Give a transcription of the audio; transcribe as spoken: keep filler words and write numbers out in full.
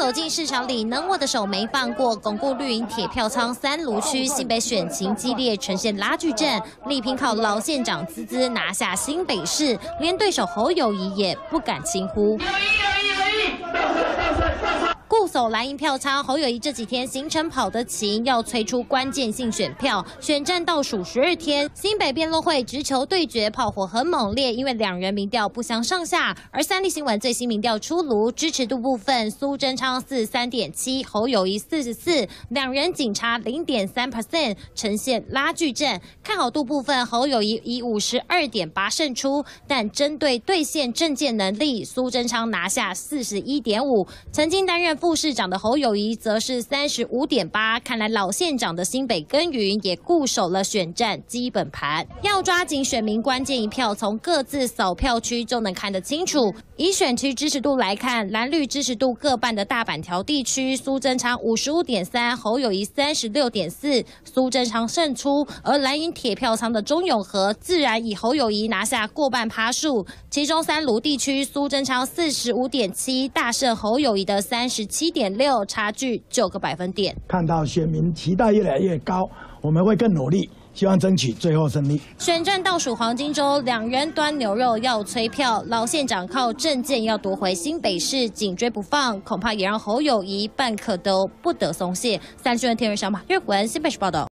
走进市场里，能握的手没放过，巩固绿营铁票仓三芦区新北选情激烈，呈现拉锯战，力拼靠老县长滋滋拿下新北市，连对手侯友宜也不敢轻忽。 固守蓝营票仓，侯友宜这几天行程跑得勤，要催出关键性选票。选战倒数十二天，新北辩论会直球对决，炮火很猛烈，因为两人民调不相上下。而三立新闻最新民调出炉，支持度部分，苏贞昌四十三点七，侯友宜四十四，两人仅差零点三 percent， 呈现拉锯战。看好度部分，侯友宜以五十二点八胜出，但针对兑现政见能力，苏贞昌拿下四十一点五。曾经担任副市长的侯友宜则是三十五点八，看来老县长的新北耕耘也固守了选战基本盘，要抓紧选民关键一票，从各自扫票区就能看得清楚。以选区支持度来看，蓝绿支持度各半的大板条地区，苏贞昌五十五点三，侯友宜三十六点四，苏贞昌胜出；而蓝营铁票仓的中永和自然以侯友宜拿下过半趴数，其中三芦地区苏贞昌四十五点七，大胜侯友宜的三十七点六，差距九个百分点。 看到选民期待越来越高，我们会更努力，希望争取最后胜利。 选战倒数黄金周，两人端牛肉要催票，老县长靠政见要夺回新北市，紧追不放，恐怕也让侯友宜半刻都不得松懈。三立新闻天人小马岳文新北市报道。